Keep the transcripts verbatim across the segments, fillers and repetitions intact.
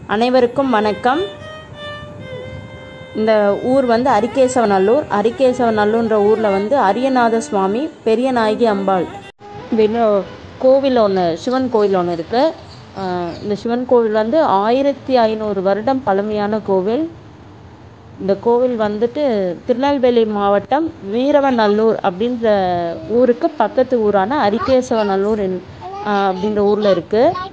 அனைவருக்கும் வணக்கம். இந்த ஊர் வந்து அரிகேசவநல்லூர். அரிகேசவநல்லூர்ன்ற ஊரில் வந்து அரியநாத சுவாமி, பெரியநாயகி அம்பாள் கோவில் ஒன்று, சிவன் கோவில் ஒன்று இருக்குது. இந்த சிவன் கோவில் வந்து ஆயிரத்தி ஐநூறு வருடம் பழமையான கோவில். இந்த கோவில் வந்துட்டு திருநெல்வேலி மாவட்டம் வீரவநல்லூர் அப்படின்ற ஊருக்கு பக்கத்து ஊரான அரிகேசவநல்லூர் அப்படின்ற ஊரில் இருக்குது.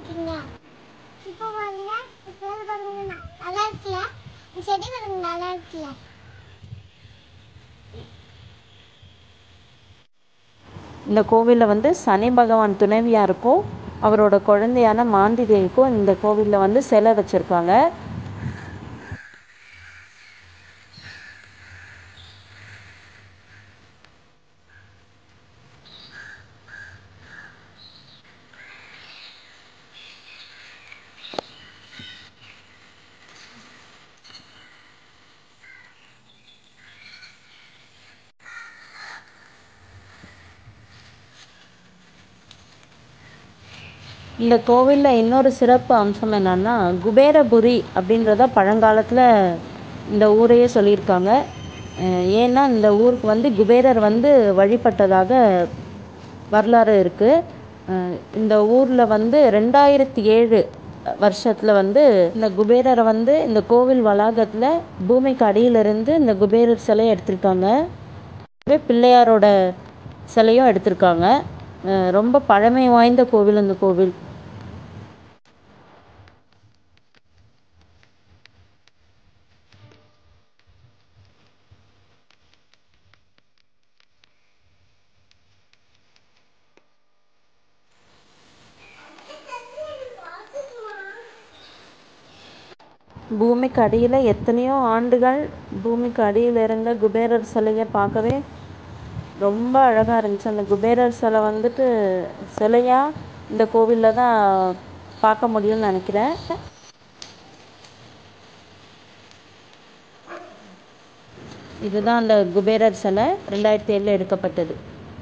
இந்த கோவிலில் வந்து சனி பகவான் துணைவியாருக்கும் அவரோட குழந்தையான மாந்தி தேவிக்கும் இந்த கோவிலில் வந்து சிலை வச்சுருக்காங்க. இந்த கோவிலில் இன்னொரு சிறப்பு அம்சம் என்னன்னா, குபேரபுரி அப்படின்றத பழங்காலத்தில் இந்த ஊரையே சொல்லியிருக்காங்க. ஏன்னா இந்த ஊருக்கு வந்து குபேரர் வந்து வழிபட்டதாக வரலாறு இருக்குது. இந்த ஊரில் வந்து ரெண்டாயிரத்தி ஏழு வருஷத்தில் வந்து இந்த குபேரரை வந்து இந்த கோவில் வளாகத்தில் பூமிக்கு அடியிலிருந்து இந்த குபேரர் சிலையை எடுத்திருக்காங்க. பிள்ளையாரோட சிலையும் எடுத்திருக்காங்க. ரொம்ப பழமை வாய்ந்த கோவில் இந்த கோவில். பூமிக்கு அடியில் எத்தனையோ ஆண்டுகள் பூமிக்கு அடியில் இருந்த குபேரர் சிலையை பார்க்கவே ரொம்ப அழகாக இருந்துச்சு. அந்த குபேரர் சிலை வந்துட்டு சிலையாக இந்த கோவிலில் தான் பார்க்க முடியும்னு நினைக்கிறேன். இதுதான் அந்த குபேரர் சிலை ரெண்டாயிரத்தி ஏழில் எடுக்கப்பட்டது.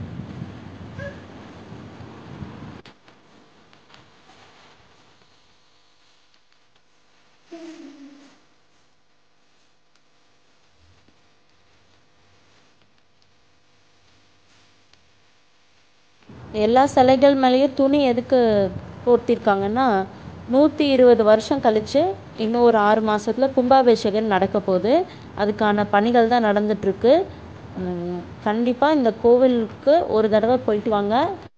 எல்லா சிலைகள் மேலேயும் துணி எதுக்கு போர்த்திருக்காங்கன்னா, நூற்றி இருபது வருஷம் கழித்து இன்னும் ஒரு ஆறு மாதத்தில் கும்பாபிஷேகம் நடக்க போகுது. அதுக்கான பணிகள் தான் நடந்துட்டுருக்கு. கண்டிப்பாக இந்த கோவிலுக்கு ஒரு தடவை போயிட்டு வாங்க.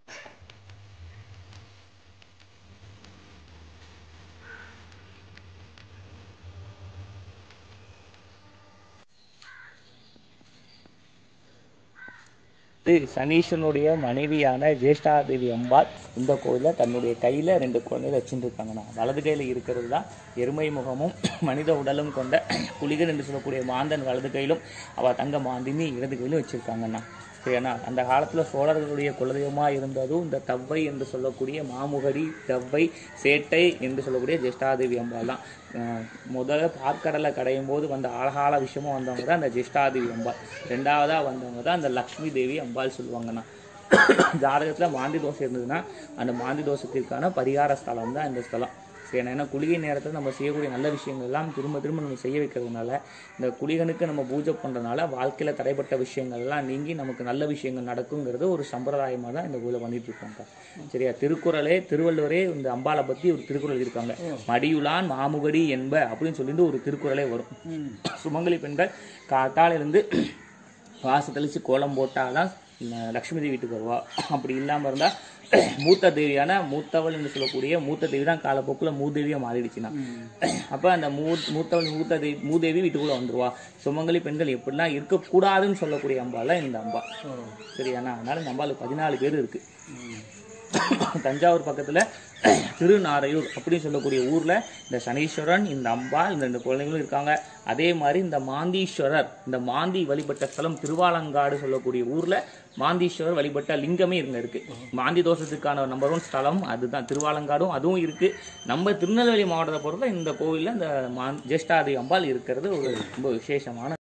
சனீஸ்வரனுடைய மனைவியான ஜேஷ்டாதேவி அம்பாள் இந்த கோயிலில் தன்னுடைய கையில் ரெண்டு குழந்தைகள் வச்சுட்டு இருக்காங்கண்ணா. வலது கையில் இருக்கிறது தான் எருமை முகமும் மனித உடலும் கொண்ட புலிகள் என்று சொல்லக்கூடிய மாந்தன் வலது கையிலும் அவள் தங்க மாந்தினி இடது கையிலும் வச்சுருக்காங்கண்ணா. சரிண்ணா, அந்த காலத்தில் சோழர்களுடைய குலதெய்வமாக இருந்ததும் இந்த தவ்வை என்று சொல்லக்கூடிய மாமுகடி, தவ்வை, சேட்டை என்று சொல்லக்கூடிய ஜேஷ்டாதேவி அம்பாள் தான். முதல்ல பார்க்கடலை கடையும் போது வந்த அழகால விஷயமும் வந்தவங்க தான் அந்த ஜேஷ்டாதேவி அம்பாள். ரெண்டாவதாக வந்தவங்க தான் அந்த லக்ஷ்மி தேவி அம்பாள் சொல்லுவாங்கண்ணா. ஜாதகத்தில் மாந்தி தோசை இருந்ததுன்னா அந்த மாந்தி தோசத்திற்கான பரிகார ஸ்தலம் தான் இந்த ஸ்தலம். சரி, ஏன்னா குளிகை நேரத்தில் நம்ம செய்யக்கூடிய நல்ல விஷயங்கள் எல்லாம் திரும்ப திரும்ப நம்ம செய்ய வைக்கிறதுனால, இந்த குளிகனுக்கு நம்ம பூஜை பண்ணுறதுனால வாழ்க்கையில் தடைப்பட்ட விஷயங்கள்லாம் நீங்கி நமக்கு நல்ல விஷயங்கள் நடக்குங்கிறது ஒரு சம்பிரதாயமாக தான் இந்த கோயிலை பண்ணிட்டு இருக்கோங்க. சரியா, திருக்குறளே திருவள்ளுவரே இந்த அம்பாளை பற்றி ஒரு திருக்குறள் எழுதியிருக்காங்க. மடியுளான் மாமுகடி என்ப அப்படின்னு சொல்லிட்டு ஒரு திருக்குறளே வரும். சுமங்கலி பெண்கள் காத்தால் இருந்து வாச தெளித்து கோலம் போட்டால் தான் லக்ஷ்மி தேவி வீட்டுக்கு வருவா. அப்படி இல்லாமல் இருந்தால் மூத்த தேவியான மூத்தவள் என்று சொல்லக்கூடிய மூத்த தேவி தான் காலப்போக்கில் மூதேவியாக மாறிடுச்சுன்னா, அப்போ அந்த மூ மூத்தவள் மூத்த தேவி மூதேவி வீட்டுக்குள்ளே வந்துடுவா. சுமங்கலி பெண்கள் எப்படிலாம் இருக்கக்கூடாதுன்னு சொல்லக்கூடிய அம்பாள் இந்த அம்பா. சரியாண்ணா, அதனால இந்த அம்பாளுக்கு பதினாலு பேர் இருக்குது. தஞ்சாவூர் பக்கத்தில் திருநாரையூர் அப்படின்னு சொல்லக்கூடிய ஊரில் இந்த சனீஸ்வரன், இந்த அம்பாள், இந்த ரெண்டு குழந்தைகளும் இருக்காங்க. அதே மாதிரி இந்த மாந்தீஸ்வரர், இந்த மாந்தி வழிபட்ட ஸ்தலம் திருவாலங்காடு சொல்லக்கூடிய ஊரில் மாந்தீஸ்வரர் வழிபட்ட லிங்கமே இருங்க இருக்குது. மாந்தி தோஷத்துக்கான நம்பர் ஒன் ஸ்தலம் அதுதான் திருவாலங்காடும் அதுவும் இருக்குது. நம்ம திருநெல்வேலி மாவட்டத்தை பொறுத்த இந்த கோவிலில் இந்த மா ஜேஷ்டாதேவி அம்பாள் இருக்கிறது ஒரு ரொம்ப விசேஷமான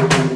வந்து